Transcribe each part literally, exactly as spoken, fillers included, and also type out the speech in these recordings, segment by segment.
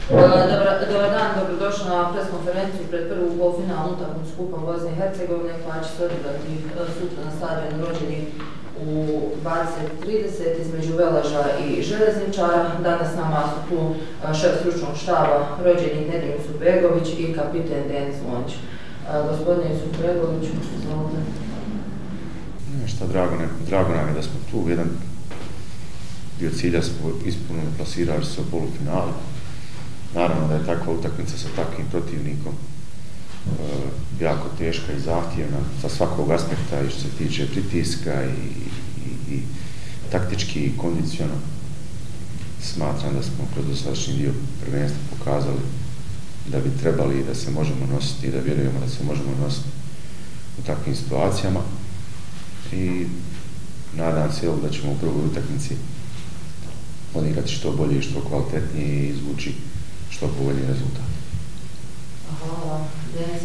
Dobar dan, dobrodošli na pres konferenciju pred prvu polfinalnu utakmicu Kupa Bosne i Hercegovine koja će se odigrati sutra na stadionu Rođeni u dvadeset trideset između Velaža i Željezničara. Danas nama su tu šef stručnog štaba Rođeni Nedim Jusufbegović i kapiten Denis Zvonić. Gospodine Jusufbegović, izvolite. Šta, drago nam je da smo tu. Jedan dio cilja smo ispunili, plasirali se u polufinalu. Naravno da je takva utakmica sa takvim protivnikom e, jako teška i zahtjevna sa svakog aspekta i što se tiče pritiska i, i, i taktički i kondiciono. Smatram da smo kroz dosadašnji dio prvenstva pokazali da bi trebali da se možemo nositi i da vjerujemo da se možemo nositi u takvim situacijama. I nadam se da ćemo u prvoj utakmici odigrati što bolje i što kvalitetnije i izvući što povoljniji rezultat. Hvala. Denis?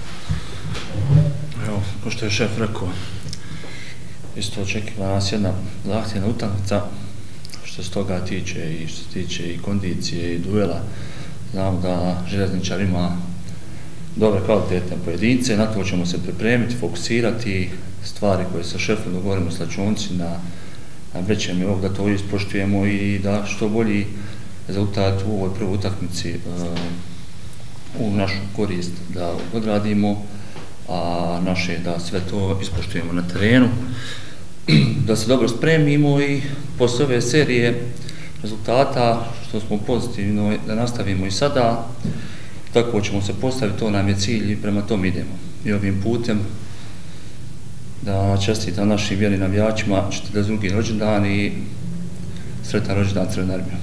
Evo, pošto je šef rekao, isto očekiva nas jedna zahtjevna utakmica što se toga tiče i što se tiče i kondicije i duela. Znam da Željezničar ima dobre kvalitetne pojedince, na to ćemo se pripremiti, fokusirati stvari koje sa šefom dogovorimo s računci na, na većem ovog da to ispoštujemo i da što bolji rezultat u ovoj prvoj utakmici uh, u našu korist da odradimo, a naše da sve to ispoštujemo na terenu, da se dobro spremimo i posle ove serije rezultata što smo pozitivno da nastavimo i sada, tako ćemo se postaviti, to nam je cilj i prema tom idemo. I ovim putem da čestitam našim vjernim navijačima četrdeset drugi rođendan i sretan rođendan Crvene armije.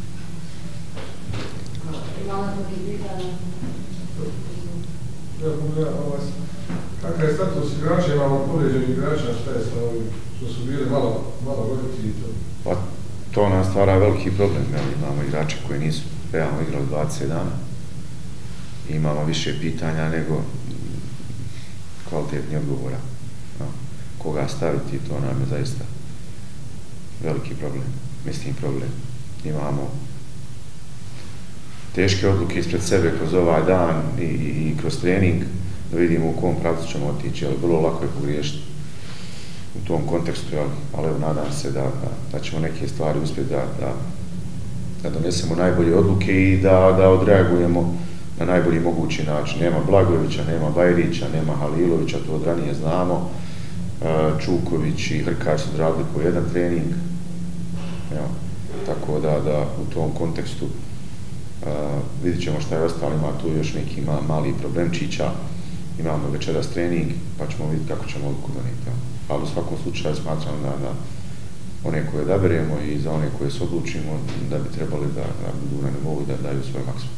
Kakav je status igrača, imamo povrijeđenih igrača, šta je sa ovim što su bili malo, malo veliki i to? Pa to nam stvara veliki problem, jel? Imamo igrače koji nisu realno igrali dvadeset dana. Imamo više pitanja nego kvalitetni odgovora. No, koga staviti, to nam je zaista veliki problem, mislim problem. Imamo teške odluke ispred sebe kroz ovaj dan i, i, i kroz trening, da vidimo u kom pravcu ćemo otići, ali vrlo lako je pogriješiti u tom kontekstu, jel? Ali evo, nadam se da, da, da ćemo neke stvari uspjeti da, da, da donesemo najbolje odluke i da, da odreagujemo na najbolji mogući način. Nema Blagojevića, nema Bajrića, nema Halilovića, to od ranije znamo. Čuković i Hrkar su odradili po jedan trening. Evo, tako da, da u tom kontekstu uh, vidit ćemo šta je ostalo, ima tu još neki ma, mali problemčića. Imamo večeras trening, pa ćemo vidjeti kako ćemo odluku donijeti. Ali u svakom slučaju smatram da, da one koje odaberemo i za one koje se odlučimo da bi trebali da, da budu na nivou i da daju svoj maksimum.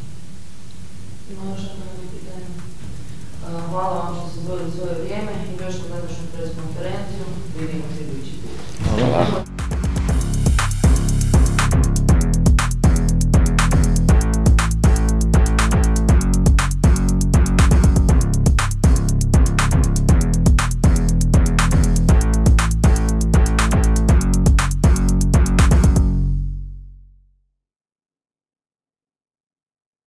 Hvala vam što ste zvojili svoje vrijeme i još kod današnju pres konferenciju. Vidimo se idući put. Hvala.